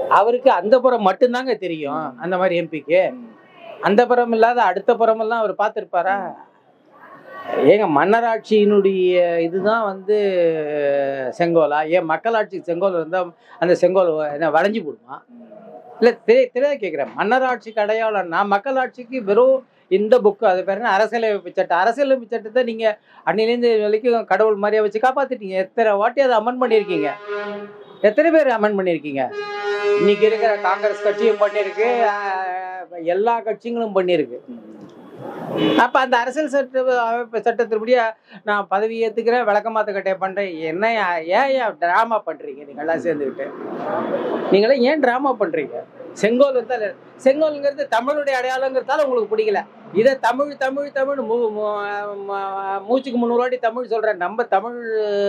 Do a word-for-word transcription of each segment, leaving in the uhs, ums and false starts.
அவருக்கு அந்த புறம் மட்டும்தாங்க தெரியும். அந்த மாதிரி எம்பிக்கு அந்த புறம் இல்லாத அடுத்த புறமெல்லாம் அவர் பார்த்துருப்பாரா? ஏங்க மன்னராட்சியினுடைய இதுதான் வந்து செங்கோலா? ஏன் மக்களாட்சி செங்கோல் இருந்தால் அந்த செங்கோல் என்ன வளைஞ்சு போடுமா? இல்லை தெரிய தெரியாது கேட்குறேன். மன்னராட்சிக்கு அடையாளம் நான் மக்களாட்சிக்கு வெறும் இந்த புக்கு அது பேர் என்ன அரசியலமைப்பு சட்டம். அரசியலமைப்பு சட்டத்தை நீங்கள் அன்னிலேருந்து வரைக்கும் கடவுள் மாதிரியா வச்சு காப்பாற்றிட்டீங்க. எத்தனை வாட்டி அதை அமெண்ட் பண்ணியிருக்கீங்க? எத்தனை பேர் அமெண்ட் பண்ணியிருக்கீங்க? இன்னைக்கு இருக்கிற காங்கிரஸ் கட்சியும் பண்ணியிருக்கு, எல்லா கட்சிகளும் பண்ணியிருக்கு. அப்போ அந்த அரசியல் சட்ட அமைப்பு சட்டத்தின்படியா நான் பதவி ஏற்றுக்கிறேன், விளக்கமாத்த கட்டையை பண்ணுறேன். என்ன ஏன் ஏன் ட்ராமா பண்ணுறீங்க? நீங்கள்லாம் சேர்ந்துக்கிட்டு நீங்களாம் ஏன் ட்ராமா பண்ணுறீங்க? செங்கோல் இருந்தால் செங்கோலுங்கிறது தமிழுடைய அடையாளங்கிறதால உங்களுக்கு பிடிக்கல. இதை தமிழ் தமிழ் தமிழ் மூ மூச்சுக்கு முந்நூறு வாட்டி தமிழ் சொல்கிறேன். நம்ம தமிழ்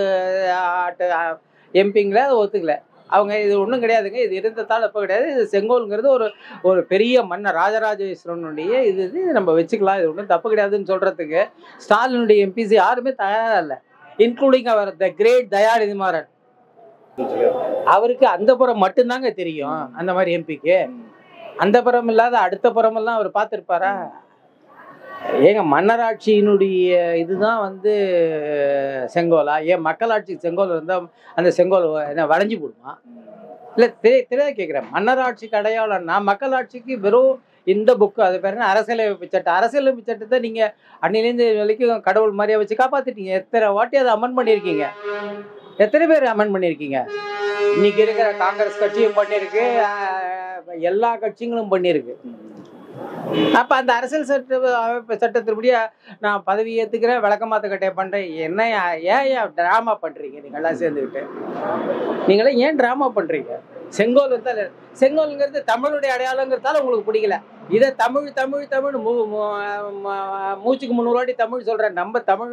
எம்பிங்களே அதை ஒத்துக்கல. அவங்க இது ஒன்றும் கிடையாதுங்க, இது இருந்ததால் இப்போ கிடையாது. இது செங்கோலுங்கிறது ஒரு ஒரு பெரிய மன்னர் ராஜராஜேஸ்வரனுடைய இது இது நம்ம வச்சுக்கலாம், இது ஒன்றும் தப்பு கிடையாதுன்னு சொல்கிறதுக்கு ஸ்டாலினுடைய எம்பிசி யாருமே தயாராக இல்லை, இன்க்ளூடிங் அவர் த கிரேட் தயாநிதி மாறன். அவருக்கு அந்த புறம் மட்டும்தாங்க தெரியும். அந்த மாதிரி எம்பிக்கு அந்த புறம் இல்லாத அடுத்த புறமெல்லாம் அவர் பார்த்துருப்பாரா? ஏங்க மன்னராட்சியினுடைய இதுதான் வந்து செங்கோலா? ஏன் மக்களாட்சி செங்கோல் இருந்தால் அந்த செங்கோல் என்ன வளைஞ்சு போடுமா? இல்லை தெரிய தெரியாது கேட்குறேன். மன்னராட்சிக்கு அடையாளம் நான் மக்களாட்சிக்கு வெறும் இந்த புக்கு அது பேர் என்ன அரசியலமைப்பு சட்டம். அரசியலமைப்பு சட்டத்தை நீங்கள் அன்னிலேருந்து வரைக்கும் கடவுள் மாதிரியா வச்சு காப்பாற்றிட்டீங்க. எத்தனை வாட்டி அதை அமெண்ட் பண்ணியிருக்கீங்க? எத்தனை பேர் அமெண்ட் பண்ணியிருக்கீங்க? இன்னைக்கு இருக்கிற காங்கிரஸ் கட்சியும் பண்ணியிருக்கு, எல்லா கட்சிகளும் பண்ணியிருக்கு. அப்போ அந்த அரசியல் சட்ட அமைப்பு சட்டத்தின்படியா நான் பதவி ஏற்றுக்கிறேன், விளக்கமாத்த கட்டையை பண்ணுறேன். என்ன ஏன் ஏன் ட்ராமா பண்ணுறீங்க? நீங்கள்லாம் சேர்ந்துக்கிட்டு நீங்களாம் ஏன் ட்ராமா பண்ணுறீங்க? செங்கோல் இருந்தால் செங்கோலுங்கிறது தமிழுடைய அடையாளங்கிறதால உங்களுக்கு பிடிக்கல. இதை தமிழ் தமிழ் தமிழ் மூ மூச்சுக்கு முந்நூறு வாட்டி தமிழ் சொல்கிறேன். நம்ம தமிழ்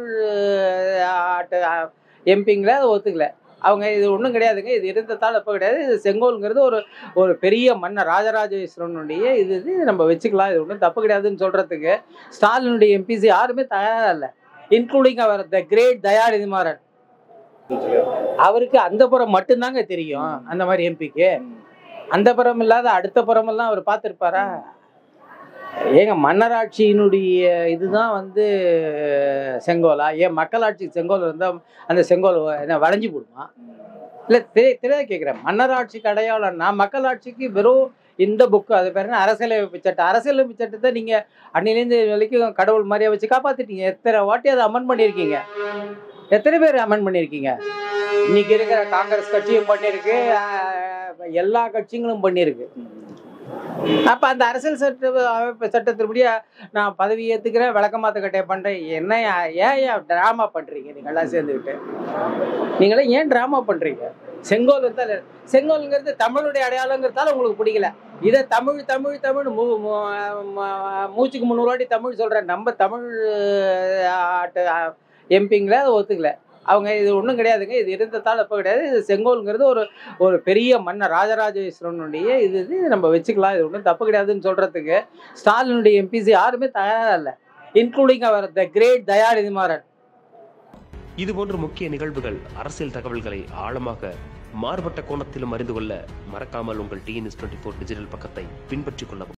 எம்பிங்களே அதை ஒத்துக்கல. அவங்க இது ஒன்றும் கிடையாதுங்க, இது இருந்ததால் இப்போ கிடையாது. இது செங்கோலுங்கிறது ஒரு ஒரு பெரிய மன்னர் ராஜராஜேஸ்வரனுடைய இது இது நம்ம வச்சுக்கலாம், இது ஒன்றும் தப்பு கிடையாதுன்னு சொல்கிறதுக்கு ஸ்டாலினுடைய எம்பிசி யாருமே தயாராக இல்லை, இன்க்ளூடிங் அவர் த கிரேட் தயாநிதி மாறன். அவருக்கு அந்த புறம் மட்டும்தாங்க தெரியும். அந்த மாதிரி எம்பிக்கு அந்த புறம் இல்லாத அடுத்த புறமெல்லாம் அவர் பார்த்துருப்பாரா? ஏங்க மன்னராட்சியினுடைய இதுதான் வந்து செங்கோலா? ஏன் மக்களாட்சி செங்கோல் இருந்தால் அந்த செங்கோல் என்ன வளைஞ்சு போடுமா? இல்லை தெரிய தெரியாது கேட்குறேன். மன்னராட்சிக்கு அடையாளம் நான் மக்களாட்சிக்கு வெறும் இந்த புக்கு அது பேர் என்ன அரசியலமைப்பு சட்டம். அரசியலமைப்பு சட்டத்தை நீங்கள் அன்னிலேருந்து வரைக்கும் கடவுள் மாதிரியா வச்சு காப்பாற்றிட்டீங்க. எத்தனை வாட்டி அதை அமெண்ட் பண்ணியிருக்கீங்க? எத்தனை பேர் அமெண்ட் பண்ணியிருக்கீங்க? இன்னைக்கு இருக்கிற காங்கிரஸ் கட்சியும் பண்ணியிருக்கு, எல்லா கட்சிகளும் பண்ணியிருக்கு. அப்போ அந்த அரசியல் சட்ட அமைப்பு சட்டத்தின்படியா நான் பதவி ஏற்றுக்கிறேன், விளக்கமாத்த கட்டையை பண்ணுறேன். என்ன ஏன் ஏன் ட்ராமா பண்ணுறீங்க? நீங்கள்லாம் சேர்ந்துக்கிட்டு நீங்களாம் ஏன் ட்ராமா பண்ணுறீங்க? செங்கோல் இருந்தால் செங்கோலுங்கிறது தமிழுடைய அடையாளங்கிறதால உங்களுக்கு பிடிக்கல. இதை தமிழ் தமிழ் தமிழ் மூ மூச்சுக்கு முந்நூறு வாட்டி தமிழ் சொல்கிறேன். நம்ம தமிழ் எம்பிங்களே அதை ஒத்துக்கல. அவங்க இது ஒன்றும் கிடையாதுங்க, இது இருந்ததால் இப்போ கிடையாது. இது செங்கோலுங்கிறது ஒரு ஒரு பெரிய மன்னர் ராஜராஜேஸ்வரனுடைய இது இது நம்ம வச்சுக்கலாம், இது ஒன்றும் தப்பு கிடையாதுன்னு சொல்கிறதுக்கு ஸ்டாலினுடைய எம்பிசி யாருமே தயாராக இல்லை, இன்க்ளூடிங் அவர் த கிரேட் தயாநிதி மாறன். இதுபோன்ற முக்கிய நிகழ்வுகள், அரசியல் தகவல்களை ஆழமாக மாறுபட்ட கோணத்திலும் அறிந்து கொள்ள மறக்காமல் உங்கள் டிஎன்எஸ் டுவெண்ட்டி ஃபோர் டிஜிட்டல் பக்கத்தை பின்பற்றிக் கொள்ளவும்.